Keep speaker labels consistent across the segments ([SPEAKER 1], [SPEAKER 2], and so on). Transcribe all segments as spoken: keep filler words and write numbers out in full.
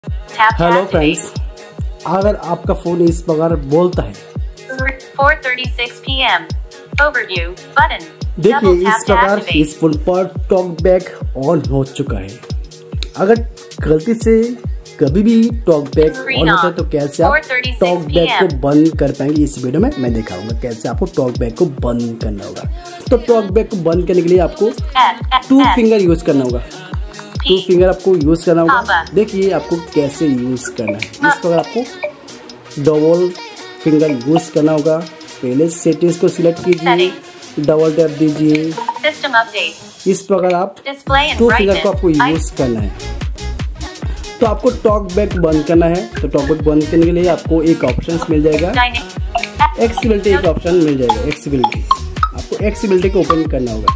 [SPEAKER 1] Hello friends, अगर आपका phone इस प्रकार बोलता है
[SPEAKER 2] four thirty-six p m Overview button.
[SPEAKER 1] देखिए इस प्रकार इस फोन पर टॉकबैक ऑन हो चुका है। अगर गलती से कभी भी टॉकबैक ऑन होता है तो कैसे आप टॉकबैक को बंद कर पाएंगे, इस वीडियो में मैं दिखाऊंगा कैसे आपको टॉकबैक को बंद करना होगा। तो टॉकबैक को बंद करने के लिए आपको टू फिंगर यूज करना होगा। टू फिंगर आपको यूज करना होगा। देखिए आपको कैसे यूज करना है। इस प्रकार आपको डबल फिंगर यूज करना होगा। पहले सेटिंग्स को सिलेक्ट कीजिए, डबल टैप दीजिए। इस प्रकार आप टू फिंगर को आपको यूज करना है। तो आपको टॉकबैक बंद करना है। तो टॉकबैक बंद करने के लिए आपको एक ऑप्शन मिल जाएगा, एक्सेसिबिलिटी एक ऑप्शन मिल जाएगा। एक्सेसिबिलिटी आपको एक्सेसिबिलिटी को ओपन करना होगा।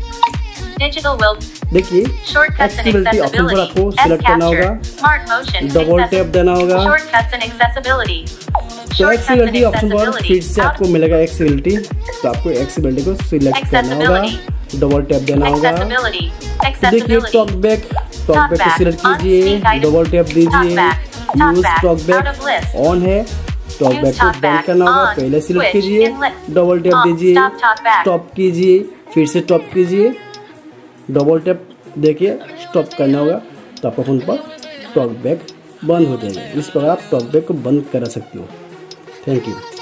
[SPEAKER 1] देखिए एक्सेसिबिलिटी ऑप्शन पर आपको सिलेक्ट करना होगा, डबल टैप देना होगा। तो एक्सेसिबिलिटी ऑप्शन पर फिर से आपको मिलेगा एक्सेसिबिलिटी। तो आपको एक्सेसिबिलिटी को सिलेक्ट करना होगा, डबल टैप देना होगा। देखिए टॉकबैक टॉकबैक को सिलेक्ट कीजिए, डबल टैप दीजिए। यूज टॉकबैक ऑन है, टॉकबैक को बंद करना होगा। पहले सिलेक्ट कीजिए, डबल टैप दीजिए, स्टॉप कीजिए, फिर से स्टॉप कीजिए, डबल टैप देखिए स्टॉप करना होगा। तो आपका फोन पर टॉकबैक बंद हो जाएगा। इस प्रकार आप टॉकबैक को बंद करा सकते हो। Thank you.